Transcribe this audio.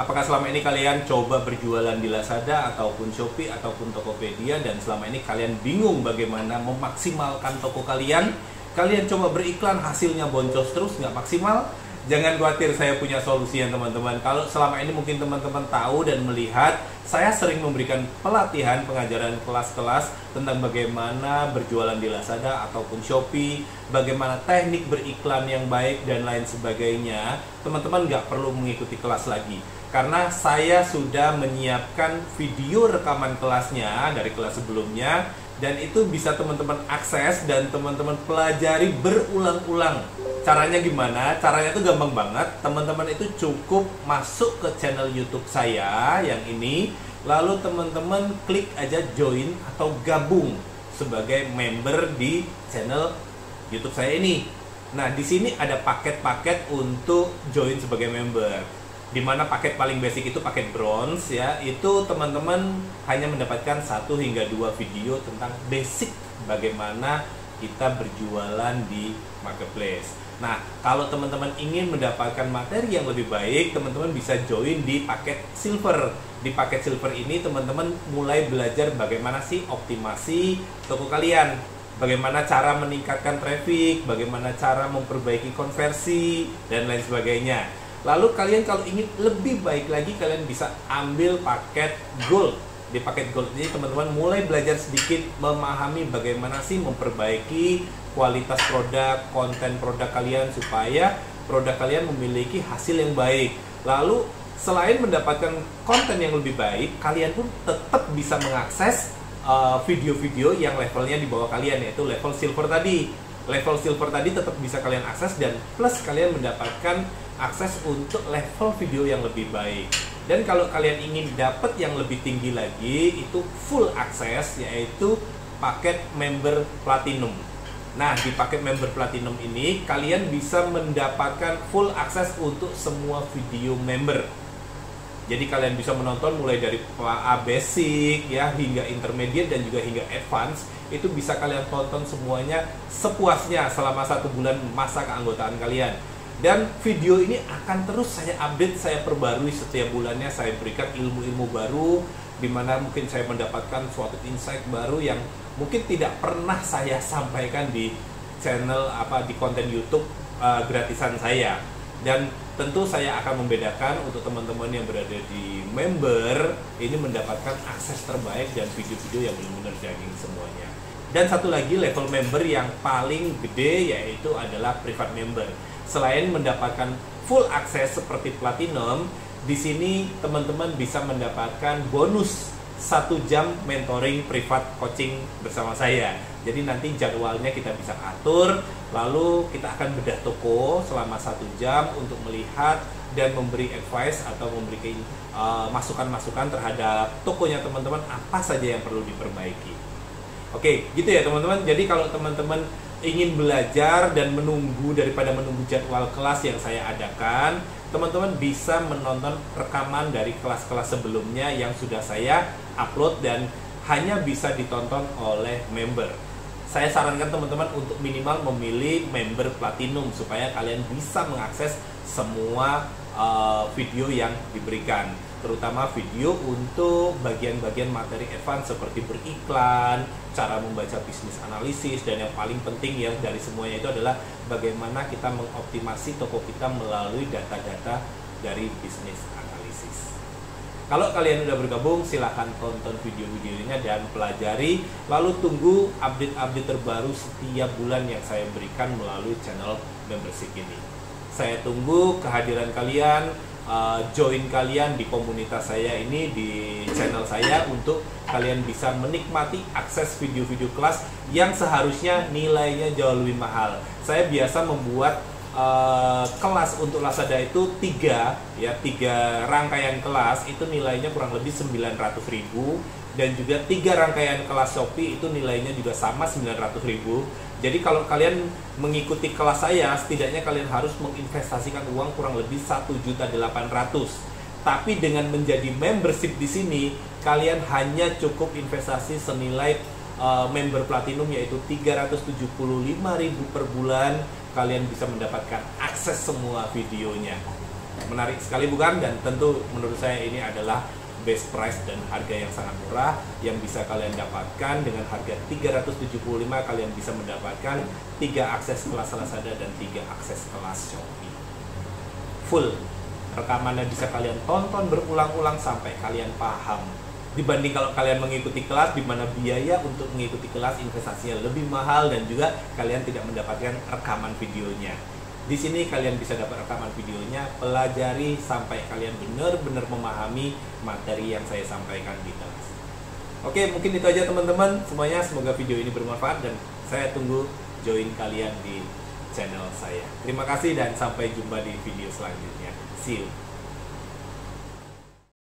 Apakah selama ini kalian coba berjualan di Lazada ataupun Shopee ataupun Tokopedia dan selama ini kalian bingung bagaimana memaksimalkan toko kalian? Kalian coba beriklan hasilnya boncos terus nggak maksimal? Jangan khawatir, saya punya solusinya teman-teman. Kalau selama ini mungkin teman-teman tahu dan melihat, saya sering memberikan pelatihan pengajaran kelas-kelas tentang bagaimana berjualan di Lazada ataupun Shopee, bagaimana teknik beriklan yang baik dan lain sebagainya. Teman-teman nggak perlu mengikuti kelas lagi, karena saya sudah menyiapkan video rekaman kelasnya dari kelas sebelumnya, dan itu bisa teman-teman akses dan teman-teman pelajari berulang-ulang. Caranya gimana? Caranya itu gampang banget. Teman-teman itu cukup masuk ke channel YouTube saya yang ini, lalu teman-teman klik aja join atau gabung sebagai member di channel YouTube saya ini. Nah, di sini ada paket-paket untuk join sebagai member. Dimana paket paling basic itu paket bronze ya, itu teman-teman hanya mendapatkan 1 hingga 2 video tentang basic bagaimana kita berjualan di marketplace. Nah, kalau teman-teman ingin mendapatkan materi yang lebih baik, teman-teman bisa join di paket silver. Di paket silver ini teman-teman mulai belajar bagaimana sih optimasi toko kalian, bagaimana cara meningkatkan traffic, bagaimana cara memperbaiki konversi dan lain sebagainya. Lalu kalian kalau ingin lebih baik lagi, kalian bisa ambil paket gold. Di paket gold ini teman-teman mulai belajar sedikit memahami bagaimana sih memperbaiki kualitas produk, konten produk kalian supaya produk kalian memiliki hasil yang baik. Lalu selain mendapatkan konten yang lebih baik, kalian pun tetap bisa mengakses video-video yang levelnya di bawah kalian, yaitu level silver tadi. Level silver tadi tetap bisa kalian akses, dan plus kalian mendapatkan akses untuk level video yang lebih baik. Dan kalau kalian ingin dapat yang lebih tinggi lagi, itu full akses, yaitu paket member platinum. Nah, di paket member platinum ini kalian bisa mendapatkan full akses untuk semua video member. Jadi kalian bisa menonton mulai dari basic ya hingga intermediate dan juga hingga advance. Itu bisa kalian tonton semuanya sepuasnya selama 1 bulan masa keanggotaan kalian. Dan video ini akan terus saya update, saya perbarui setiap bulannya. Saya berikan ilmu-ilmu baru, di mana mungkin saya mendapatkan suatu insight baru yang mungkin tidak pernah saya sampaikan di channel di konten YouTube gratisan saya. Dan tentu saya akan membedakan untuk teman-teman yang berada di member ini mendapatkan akses terbaik dan video-video yang benar-benar daging semuanya. Dan satu lagi level member yang paling gede yaitu adalah private member. Selain mendapatkan full akses seperti platinum, di sini teman-teman bisa mendapatkan bonus 1 jam mentoring privat coaching bersama saya. Jadi nanti jadwalnya kita bisa atur, lalu kita akan bedah toko selama 1 jam untuk melihat dan memberi advice atau memberi masukan-masukan terhadap tokonya teman-teman, apa saja yang perlu diperbaiki. Oke, gitu ya teman-teman. Jadi kalau teman-teman ingin belajar dan menunggu daripada menunggu jadwal kelas yang saya adakan, teman-teman bisa menonton rekaman dari kelas-kelas sebelumnya yang sudah saya upload dan hanya bisa ditonton oleh member. Saya sarankan teman-teman untuk minimal memilih member platinum supaya kalian bisa mengakses semua video yang diberikan, terutama video untuk bagian-bagian materi advance seperti beriklan, cara membaca bisnis analisis, dan yang paling penting ya dari semuanya itu adalah bagaimana kita mengoptimasi toko kita melalui data-data dari bisnis analisis. Kalau kalian udah bergabung, silahkan tonton video-videonya dan pelajari, lalu tunggu update-update terbaru setiap bulan yang saya berikan melalui channel membership ini. Saya tunggu kehadiran kalian, join kalian di komunitas saya ini, di channel saya, untuk kalian bisa menikmati akses video-video kelas yang seharusnya nilainya jauh lebih mahal. Saya biasa membuat kelas untuk Lazada itu 3 rangkaian kelas itu nilainya kurang lebih 900.000, dan juga 3 rangkaian kelas Shopee itu nilainya juga sama 900.000. Jadi kalau kalian mengikuti kelas saya, setidaknya kalian harus menginvestasikan uang kurang lebih 1.800.000. Tapi dengan menjadi membership di sini, kalian hanya cukup investasi senilai member platinum, yaitu 375.000 per bulan. Kalian bisa mendapatkan akses semua videonya. Menarik sekali bukan? Dan tentu menurut saya ini adalah best price dan harga yang sangat murah yang bisa kalian dapatkan. Dengan harga 375 kalian bisa mendapatkan 3 akses kelas Lazada dan 3 akses kelas Shopee. Full rekamannya bisa kalian tonton berulang-ulang sampai kalian paham. Dibanding kalau kalian mengikuti kelas, di mana biaya untuk mengikuti kelas investasinya lebih mahal dan juga kalian tidak mendapatkan rekaman videonya. Di sini kalian bisa dapat rekaman videonya, pelajari sampai kalian benar-benar memahami materi yang saya sampaikan di kelas. Oke, mungkin itu aja teman-teman semuanya. Semoga video ini bermanfaat dan saya tunggu join kalian di channel saya. Terima kasih dan sampai jumpa di video selanjutnya. See you.